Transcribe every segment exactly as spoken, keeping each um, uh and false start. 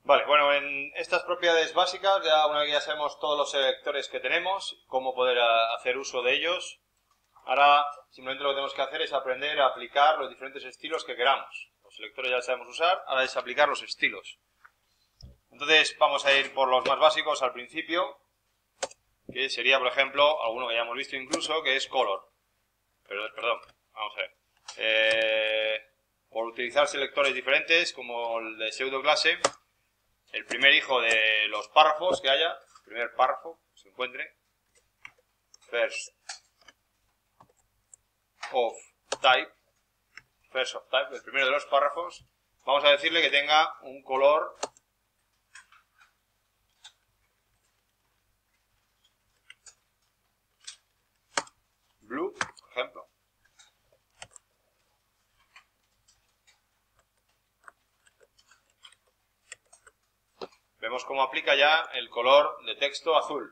Vale, bueno, en estas propiedades básicas, ya una vez que ya sabemos todos los selectores que tenemos, cómo poder a, hacer uso de ellos, ahora simplemente lo que tenemos que hacer es aprender a aplicar los diferentes estilos que queramos. Los selectores ya los sabemos usar, ahora es aplicar los estilos. Entonces vamos a ir por los más básicos al principio, que sería, por ejemplo, alguno que ya hemos visto incluso, que es color. Pero, perdón, vamos a ver. Eh, por utilizar selectores diferentes, como el de pseudo clase, el primer hijo de los párrafos que haya, el primer párrafo que se encuentre, first of type, first of type, el primero de los párrafos, vamos a decirle que tenga un color blue, por ejemplo. Vemos cómo aplica ya el color de texto azul.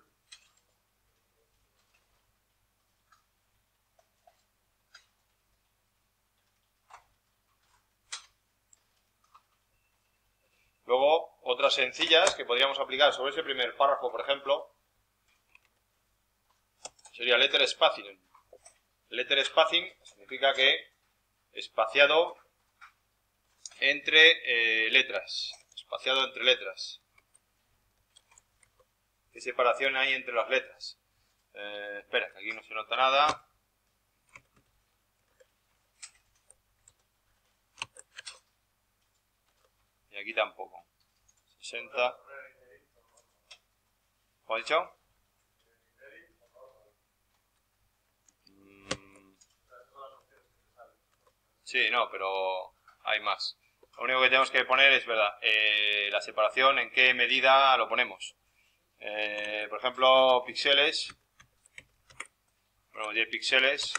Luego, otras sencillas que podríamos aplicar sobre ese primer párrafo, por ejemplo, sería letter spacing. Letter spacing significa que espaciado entre eh, letras. Espaciado entre letras. ¿Qué separación hay entre las letras? Eh, espera, que aquí no se nota nada. Y aquí tampoco. sesenta. ¿Cómo has dicho? Mm, sí, no, pero hay más. Lo único que tenemos que poner es, verdad, eh, la separación, en qué medida lo ponemos. Eh, por ejemplo, píxeles. Ponemos diez píxeles.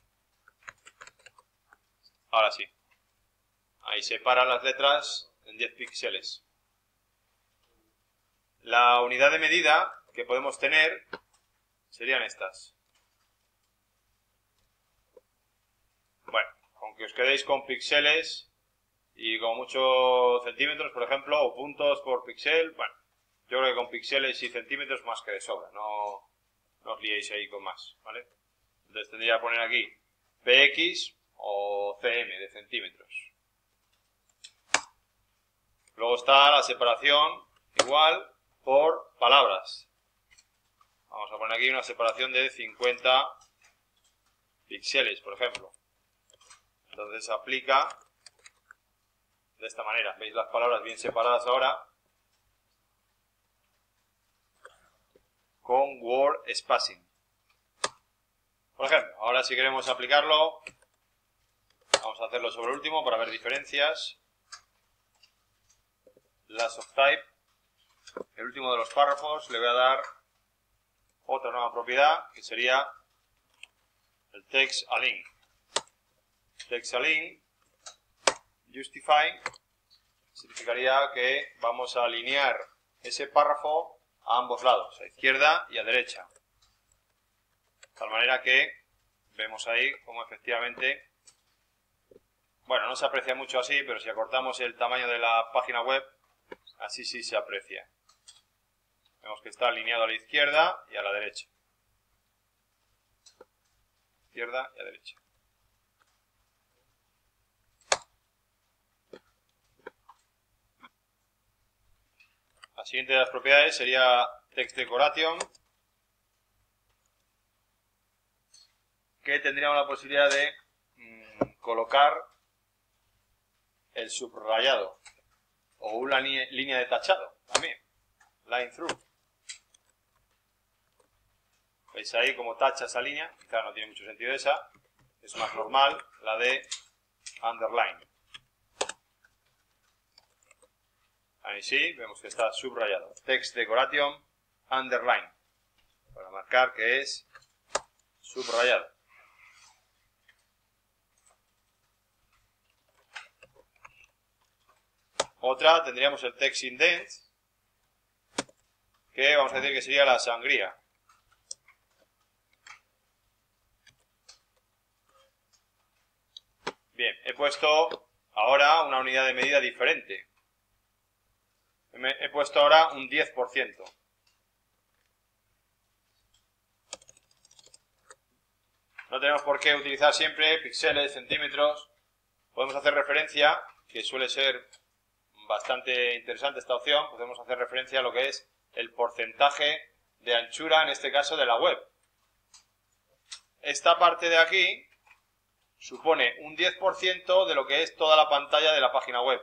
Ahora sí. Ahí separa las letras en diez píxeles. La unidad de medida que podemos tener serían estas. Bueno, aunque os quedéis con píxeles y con muchos centímetros, por ejemplo, o puntos por píxel, bueno, yo creo que con píxeles y centímetros más que de sobra, no, no os liéis ahí con más, ¿vale? Entonces tendría que poner aquí P X o C M de centímetros. Luego está la separación igual por palabras. Vamos a poner aquí una separación de cincuenta píxeles, por ejemplo. Entonces se aplica de esta manera. ¿Veis las palabras bien separadas ahora? Con word spacing. Por ejemplo, ahora si queremos aplicarlo, vamos a hacerlo sobre el último para ver diferencias. Last of type. El último de los párrafos le voy a dar otra nueva propiedad que sería el text align. Text align justify significaría que vamos a alinear ese párrafo a ambos lados, a izquierda y a derecha. De tal manera que vemos ahí como efectivamente, bueno, no se aprecia mucho así, pero si acortamos el tamaño de la página web, así sí se aprecia. Vemos que está alineado a la izquierda y a la derecha. Izquierda y a derecha. La siguiente de las propiedades sería text decoration, que tendríamos la posibilidad de mmm, colocar el subrayado o una línea de tachado también, line through. Veis ahí como tacha esa línea, quizá no tiene mucho sentido esa, es más normal la de underline. Ahí sí, vemos que está subrayado. Text decoration underline, para marcar que es subrayado. Otra, tendríamos el text indent, que vamos a decir que sería la sangría. Bien, he puesto ahora una unidad de medida diferente. Me he puesto ahora un diez por ciento. No tenemos por qué utilizar siempre píxeles, centímetros. Podemos hacer referencia, que suele ser bastante interesante esta opción, podemos hacer referencia a lo que es el porcentaje de anchura, en este caso de la web. Esta parte de aquí supone un diez por ciento de lo que es toda la pantalla de la página web.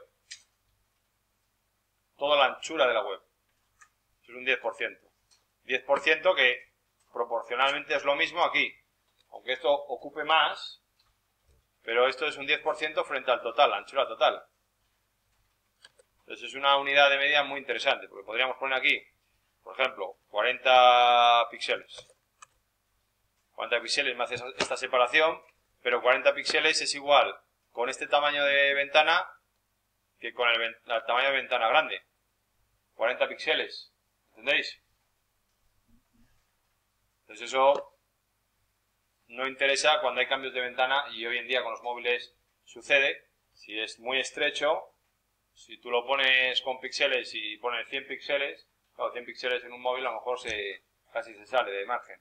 Toda la anchura de la web. Es un diez por ciento. diez por ciento que proporcionalmente es lo mismo aquí. Aunque esto ocupe más, pero esto es un diez por ciento frente al total, la anchura total. Entonces es una unidad de medida muy interesante, porque podríamos poner aquí, por ejemplo, cuarenta píxeles. cuarenta píxeles me hace esta separación, pero cuarenta píxeles es igual con este tamaño de ventana que con el, el tamaño de ventana grande. cuarenta píxeles, ¿entendéis? Entonces eso no interesa cuando hay cambios de ventana, y hoy en día con los móviles sucede. Si es muy estrecho, si tú lo pones con píxeles y pones cien píxeles, claro, cien píxeles en un móvil a lo mejor se, casi se sale de margen.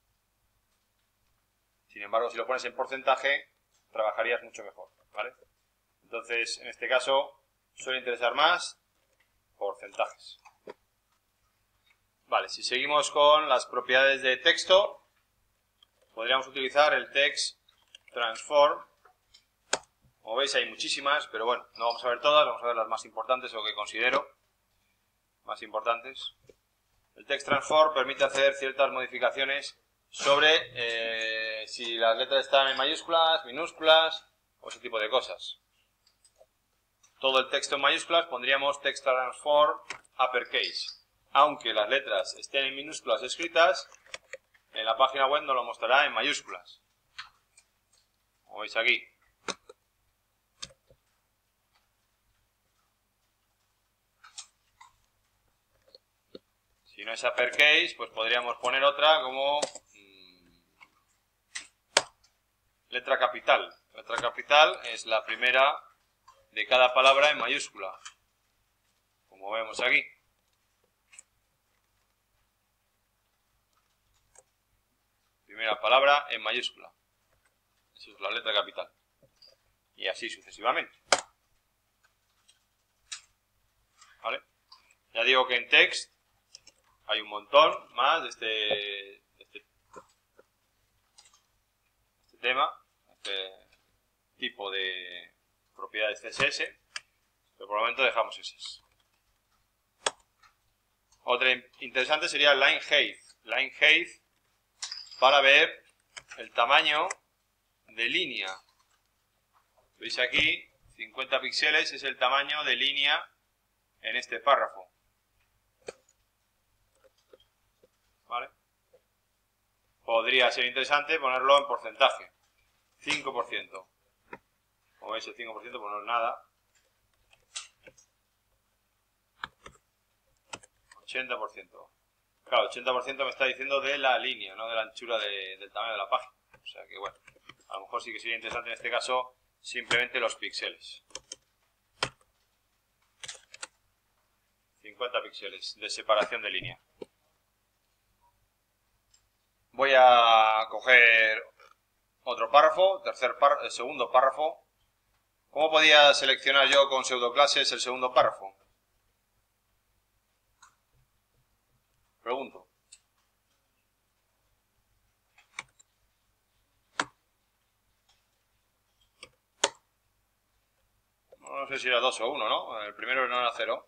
Sin embargo, si lo pones en porcentaje, trabajarías mucho mejor, ¿vale? Entonces, en este caso, suele interesar más porcentajes. Vale, si seguimos con las propiedades de texto, podríamos utilizar el text transform. Como veis hay muchísimas, pero bueno, no vamos a ver todas, vamos a ver las más importantes o que considero más importantes. El text transform permite hacer ciertas modificaciones sobre eh, si las letras están en mayúsculas, minúsculas o ese tipo de cosas. Todo el texto en mayúsculas pondríamos text transform uppercase. Aunque las letras estén en minúsculas escritas, en la página web nos lo mostrará en mayúsculas. Como veis aquí. Si no es uppercase, pues podríamos poner otra como mmm, letra capital. Letra capital es la primera de cada palabra en mayúscula, como vemos aquí. Primera palabra en mayúscula. Esa es la letra capital. Y así sucesivamente. ¿Vale? Ya digo que en text hay un montón más de este, de este, este tema, este tipo de propiedades C S S, pero por el momento dejamos esas. Otra interesante sería line height. Line height para ver el tamaño de línea. Veis aquí, cincuenta píxeles es el tamaño de línea en este párrafo. ¿Vale? Podría ser interesante ponerlo en porcentaje. cinco por ciento. Como veis, el cinco por ciento pues no es nada. ochenta por ciento. Claro, ochenta por ciento me está diciendo de la línea, no de la anchura de, del tamaño de la página. O sea que bueno, a lo mejor sí que sería interesante en este caso simplemente los píxeles. cincuenta píxeles de separación de línea. Voy a coger otro párrafo, tercer párrafo, el segundo párrafo. ¿Cómo podía seleccionar yo con pseudoclases el segundo párrafo? Pregunto. No sé si era dos o uno, ¿no? El primero no era cero.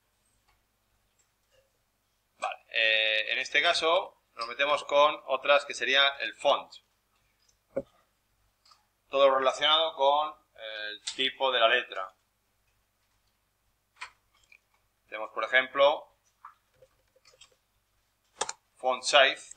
Vale. Eh, en este caso nos metemos con otras que sería el font. Todo relacionado con el tipo de la letra. Tenemos, por ejemplo, font size.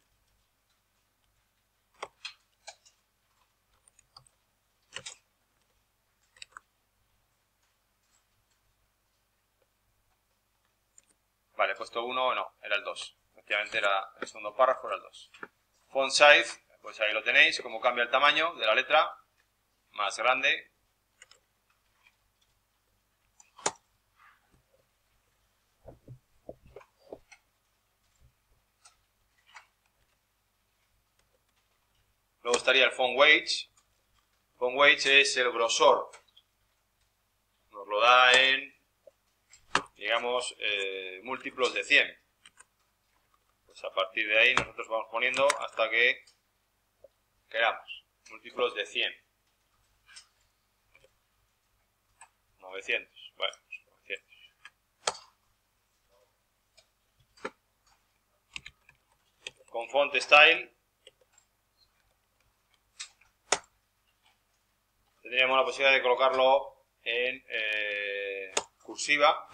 Vale, he puesto uno, no, era el dos. Efectivamente era el segundo párrafo, era el dos. Font size, pues ahí lo tenéis, cómo cambia el tamaño de la letra. Más grande. estaría el font weight. Font weight es el grosor. Nos lo da en, digamos, eh, múltiplos de cien. Pues a partir de ahí nosotros vamos poniendo hasta que queramos. Múltiplos de cien. novecientos. Bueno, pues novecientos. Con font style tendríamos la posibilidad de colocarlo en eh, cursiva.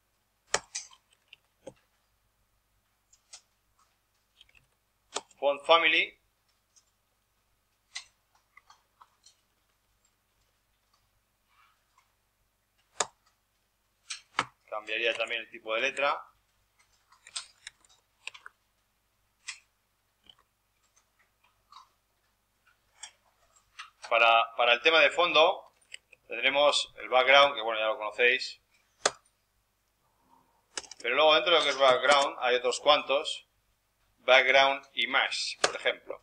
Font family. Cambiaría también el tipo de letra. Para, para el tema de fondo tendremos el background, que bueno, ya lo conocéis. Pero luego dentro de lo que es background hay otros cuantos. Background image, por ejemplo.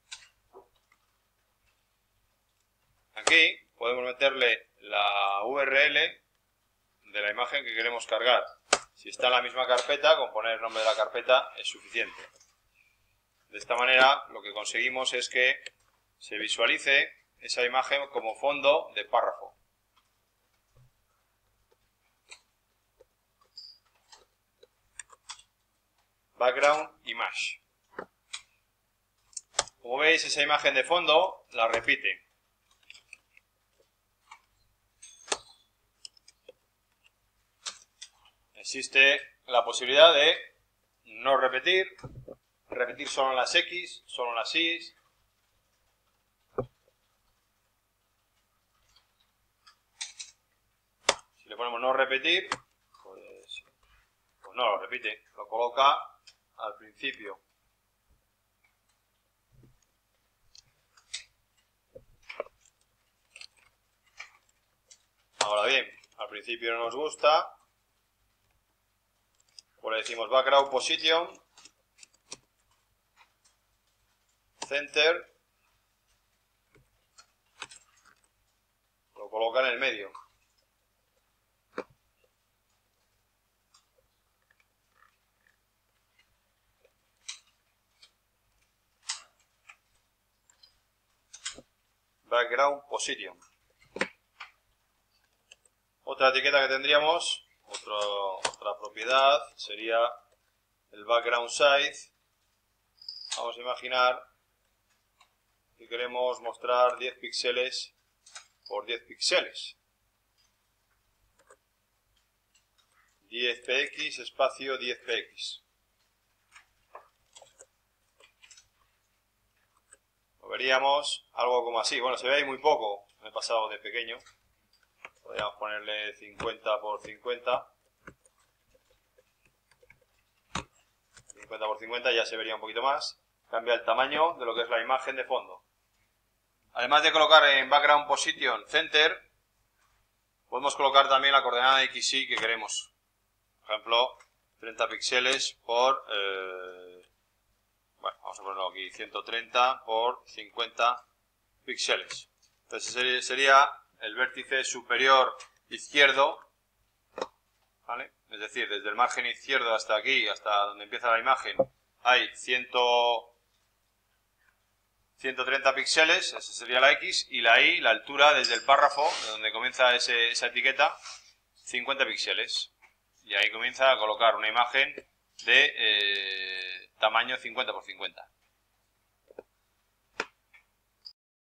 Aquí podemos meterle la U R L de la imagen que queremos cargar. Si está en la misma carpeta, con poner el nombre de la carpeta es suficiente. De esta manera lo que conseguimos es que se visualice esa imagen como fondo de párrafo. Background image. Como veis, esa imagen de fondo la repite. Existe la posibilidad de no repetir, repetir solo en las X, solo en las Y. Si le ponemos no repetir, pues, pues no lo repite, lo coloca al principio. Ahora bien, al principio no nos gusta. Pues le decimos background position, center, lo coloca en el medio. Background position. Otra etiqueta que tendríamos, otro, otra propiedad, sería el background size. Vamos a imaginar que queremos mostrar diez píxeles por diez píxeles. diez px espacio diez px. Lo veríamos algo como así. Bueno, se ve ahí muy poco. Me he pasado de pequeño. Podríamos ponerle cincuenta por cincuenta. cincuenta por cincuenta, ya se vería un poquito más. Cambia el tamaño de lo que es la imagen de fondo. Además de colocar en background position center, podemos colocar también la coordenada X Y que queremos. Por ejemplo, treinta píxeles por, eh, bueno, vamos a ponerlo aquí, ciento treinta por cincuenta píxeles. Entonces sería el vértice superior izquierdo, ¿vale? Es decir, desde el margen izquierdo hasta aquí, hasta donde empieza la imagen, hay ciento treinta píxeles, esa sería la X, y la Y, la altura desde el párrafo, de donde comienza ese, esa etiqueta, cincuenta píxeles. Y ahí comienza a colocar una imagen de eh, tamaño cincuenta por cincuenta.